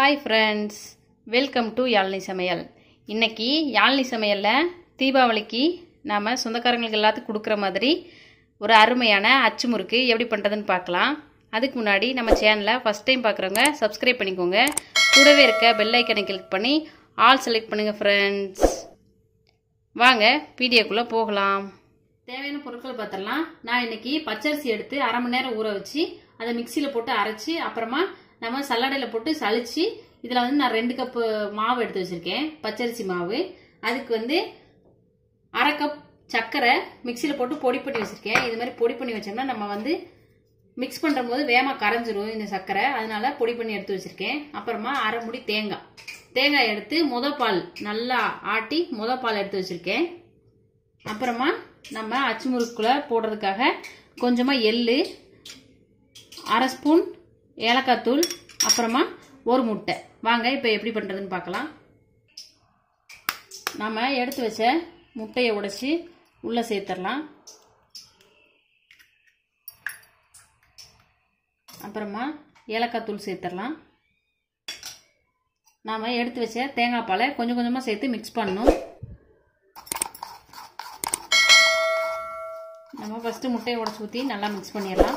Hi friends, welcome to Yazhini Samayal. இன்றைக்கி யாழ்னி சமையலில் தீபாவளிக்கு நாம் சொந்தக்காரங்களுக்கு எல்லாத்துக்கும் கொடுக்குற மாதிரி ஒரு அருமையான அச்சு முறுக்கு எப்படி பண்ணுறதுன்னு பார்க்கலாம். அதுக்கு முன்னாடி நம்ம சேனலை ஃபஸ்ட் டைம் பார்க்குறவங்க சப்ஸ்கிரைப் பண்ணிக்கோங்க. கூடவே இருக்க பெல் ஐக்கனை கிளிக் பண்ணி ஆல் செலக்ட் பண்ணுங்கள் ஃப்ரெண்ட்ஸ். வாங்க வீடியோக்குள்ளே போகலாம். தேவையான பொருட்கள் பார்த்துடலாம். நான் இன்றைக்கி பச்சரிசி எடுத்து அரை மணி நேரம் ஊற வச்சு அதை மிக்சியில் போட்டு அரைச்சி அப்புறமா நம்ம சல்லடையில் போட்டு சளிச்சு இதில் வந்து நான் 2 கப்பு மாவு எடுத்து வச்சுருக்கேன், பச்சரிசி மாவு. அதுக்கு அரை கப் சர்க்கரை மிக்சியில் போட்டு பொடி பண்ணி வச்சுருக்கேன். இது மாதிரி பொடி பண்ணி வச்சோம்னா நம்ம மிக்ஸ் பண்ணுற போது வேகமாக கரைஞ்சிரும் இந்த சர்க்கரை, அதனால பொடி பண்ணி எடுத்து வச்சுருக்கேன். அப்புறமா அரை முடி தேங்காய் எடுத்து பால் நல்லா ஆட்டி பால் எடுத்து வச்சுருக்கேன். அப்புறமா நம்ம அச்சு முறுக்குள்ள போடுறதுக்காக கொஞ்சமாக எள்ளு, அரை ஸ்பூன் ஏலக்காய் தூள், அப்புறமா ஒரு முட்டை. வாங்க இப்போ எப்படி பண்ணுறதுன்னு பார்க்கலாம். நம்ம எடுத்து வச்ச முட்டையை உடைச்சி உள்ளே சேர்த்துடலாம். அப்புறமா ஏலக்காய் தூள் சேர்த்துடலாம். நாம் எடுத்து வச்ச தேங்காய் பாலை கொஞ்சம் கொஞ்சமாக சேர்த்து மிக்ஸ் பண்ணணும். நம்ம ஃபஸ்ட்டு முட்டையை உடைச்சி ஊற்றி நல்லா மிக்ஸ் பண்ணிடலாம்.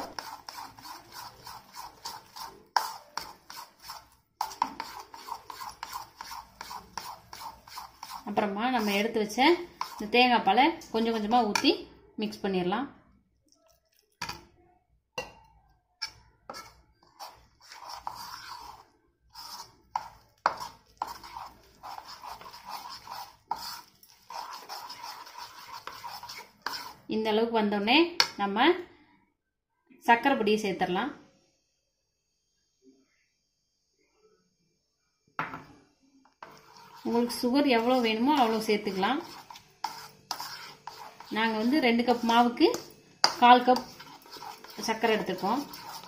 அப்புறமா நம்ம எடுத்து வச்ச இந்த தேங்காய் பாலை கொஞ்சம் கொஞ்சமாக ஊற்றி மிக்ஸ் பண்ணிடலாம். இந்த அளவுக்கு வந்தோடனே நம்ம சர்க்கரை பொடியை சேர்த்துடலாம். உங்களுக்கு சுகர் எவ்வளோ வேணுமோ அவ்வளோ சேர்த்துக்கலாம். நாங்கள் 2 கப் மாவுக்கு 1/4 கப் சர்க்கரை எடுத்துருக்கோம்.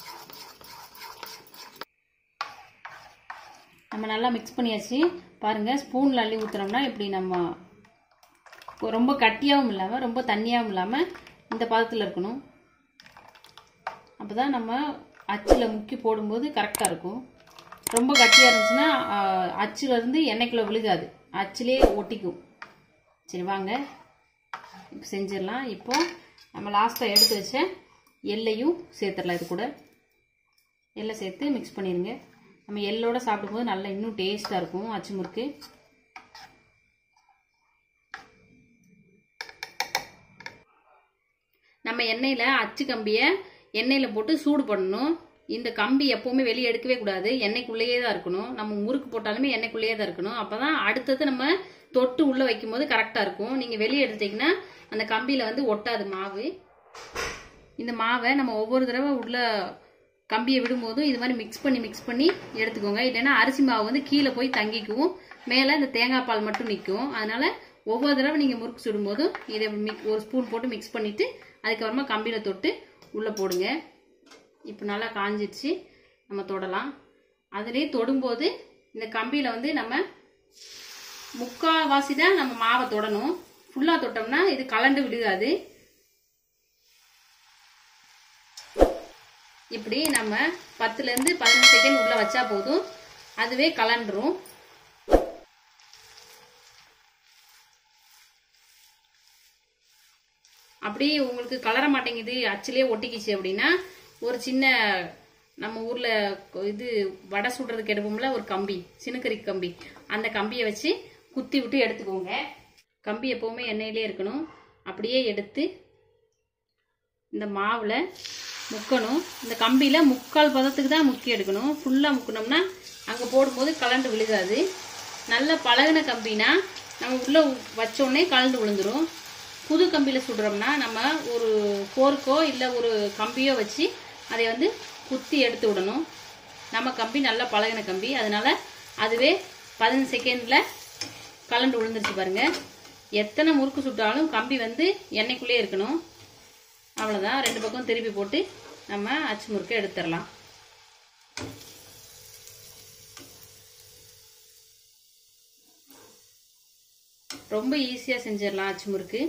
நம்ம நல்லா மிக்ஸ் பண்ணியாச்சு. பாருங்கள், ஸ்பூனில் அள்ளி ஊற்றுனோம்னா இப்படி நம்ம ரொம்ப கட்டியாகவும் இல்லாமல் ரொம்ப தண்ணியாகவும் இல்லாமல் இந்த பதத்தில் இருக்கணும். அப்போ தான் நம்ம அச்சில் முக்கி போடும்போது கரெக்டாக இருக்கும். ரொம்ப கட்டியாக இருந்துச்சுன்னா அச்சுலேருந்து எண்ணெய்க்குள்ளே விழுகாது, அச்சிலே ஒட்டிக்கும். சரி வாங்க இப்போ செஞ்சிடலாம். இப்போ நம்ம லாஸ்ட்டாக எடுத்து வச்ச எள்ளையும் சேர்த்துடலாம். இது கூட எள்ளை சேர்த்து மிக்ஸ் பண்ணிடுங்க. நம்ம எள்ளோடு சாப்பிடும்போது நல்லா இன்னும் டேஸ்ட்டாக இருக்கும் அச்சு முறுக்கு. நம்ம எண்ணெயில் அச்சு கம்பியை எண்ணெயில் போட்டு சூடு பண்ணணும். இந்த கம்பி எப்பவுமே வெளியே எடுக்கவே கூடாது, எண்ணெய்க்குள்ளேயே தான் இருக்கணும். நம்ம முறுக்கு போட்டாலுமே எண்ணெய்க்குள்ளேயே தான் இருக்கணும். அப்போ தான் அடுத்தது நம்ம தொட்டு உள்ளே வைக்கும் போது கரெக்டாக இருக்கும். நீங்கள் வெளியே எடுத்தீங்கன்னா அந்த கம்பியில் ஒட்டாது மாவு. இந்த மாவை நம்ம ஒவ்வொரு தடவை உள்ள கம்பியை விடும்போதும் இது மாதிரி மிக்ஸ் பண்ணி எடுத்துக்கோங்க. இல்லைன்னா அரிசி மாவு கீழே போய் தங்கிக்கும், மேலே இந்த தேங்காய் பால் மட்டும் நிற்கும். அதனால ஒவ்வொரு தடவை நீங்கள் முறுக்கு சுடும்போதும் இதை ஒரு ஸ்பூன் போட்டு மிக்ஸ் பண்ணிவிட்டு அதுக்கப்புறமா கம்பியில் தொட்டு உள்ளே போடுங்க. இப்போ நல்லா காஞ்சிடுச்சு, நம்ம தொடலாம். அதுலேயே தொடும்போது இந்த கம்பியில் நம்ம முக்கால்வாசி தான் நம்ம மாவை தொடணும். ஃபுல்லாக தொட்டோம்னா இது கலண்டு விடுகாது. இப்படி நம்ம 10லேருந்து 15 செகண்ட் உள்ளே வச்சா போதும், அதுவே கலண்டுரும். அப்படி உங்களுக்கு கலர மாட்டேங்குது, அச்சிலே ஒட்டிக்கிச்சு அப்படின்னா ஒரு சின்ன நம்ம ஊரில் வடை சுடுறதுக்கு எடுப்போம்ல ஒரு கம்பி, சினுக்கரி கம்பி, அந்த கம்பியை வச்சு குத்தி விட்டு எடுத்துக்கோங்க. கம்பி எப்போவுமே எண்ணெயிலே இருக்கணும். அப்படியே எடுத்து இந்த மாவில் முக்கணும். இந்த கம்பியில் 3/4 பதத்துக்கு தான் முக்கி எடுக்கணும். ஃபுல்லாக முக்கணும்னா அங்கே போடும்போது கலண்டு விழுகாது. நல்ல பழகின கம்பினா நம்ம உள்ளே வச்சோடனே கலண்டு விழுந்துடும். புது கம்பியில் சுடுறோம்னா நம்ம ஒரு போர்க்கோ இல்லை ஒரு கம்பியோ வச்சு அதை குத்தி எடுத்து விடணும். நம்ம கம்பி நல்லா பழகின கம்பி, அதனால அதுவே 15 செகண்டில் கலண்டு விழுந்துருச்சு பாருங்க. எத்தனை முறுக்கு சுட்டாலும் கம்பி எண்ணெய்க்குள்ளே இருக்கணும். அவ்வளோதான். 2 பக்கம் திருப்பி போட்டு நம்ம அச்சு முறுக்கை எடுத்துடலாம். ரொம்ப ஈஸியாக செஞ்சிடலாம் அச்சு முறுக்கு.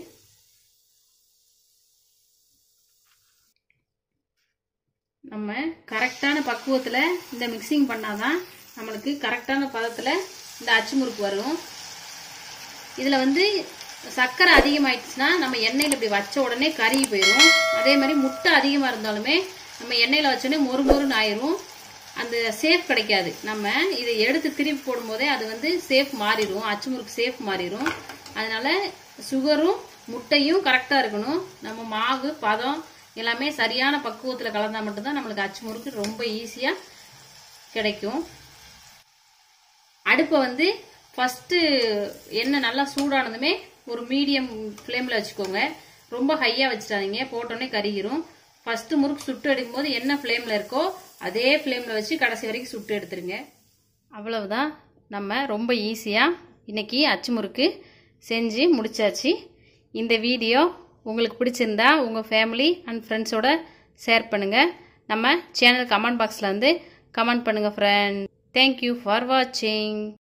நம்ம கரெக்டான பக்குவத்தில் இந்த மிக்சிங் பண்ணாதான் நம்மளுக்கு கரெக்டான பதத்தில் இந்த அச்சு முறுக்கு வரும். இதில் வந்து சர்க்கரை அதிகமாயிடுச்சுன்னா நம்ம எண்ணெயில் இப்படி வச்ச உடனே கருகி போயிடும். அதே மாதிரி முட்டை அதிகமாக இருந்தாலுமே நம்ம எண்ணெயில் வச்சோடனே மொறு மொறுன்னு ஆயிரும். அந்த சேஃப் கிடைக்காது. நம்ம இதை எடுத்து திருப்பி போடும்போதே அது வந்து சேஃப் மாறிடும், அச்சு முறுக்கு சேஃப் மாறிடும். அதனால சுகரும் முட்டையும் கரெக்டாக இருக்கணும். நம்ம மாவு பதம் எல்லாமே சரியான பக்குவத்தில் கலந்தால் மட்டும்தான் நம்மளுக்கு அச்சு முறுக்கு ரொம்ப ஈஸியாக கிடைக்கும். அடுப்பை வந்து ஃபஸ்ட்டு எண்ணெய் நல்லா சூடானதுமே ஒரு மீடியம் ஃப்ளேமில் வச்சுக்கோங்க. ரொம்ப ஹையாக வச்சுட்டாதீங்க, போட்டோன்னே கருகிரும். ஃபஸ்ட்டு முறுக்கு சுட்டு எடுக்கும் போது என்ன ஃப்ளேமில் இருக்கோ அதே ஃப்ளேமில் வச்சு கடைசி வரைக்கும் சுட்டு எடுத்துருங்க. அவ்வளவுதான். நம்ம ரொம்ப ஈஸியாக இன்றைக்கி அச்சு முறுக்கு செஞ்சு முடிச்சாச்சு. இந்த வீடியோ உங்களுக்கு பிடிச்சிருந்தா உங்கள் ஃபேமிலி அண்ட் ஃப்ரெண்ட்ஸோட ஷேர் பண்ணுங்கள். நம்ம சேனல் கமெண்ட் பாக்ஸில் வந்து கமெண்ட் பண்ணுங்கள் ஃப்ரெண்ட். தேங்க்யூ ஃபார் வாட்சிங்.